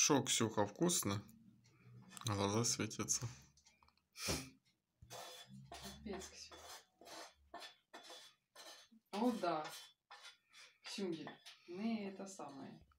Шо, Ксюха, вкусно? Глаза светятся. Капец, Ксюха. О, да. Ксюнья, мы это самое.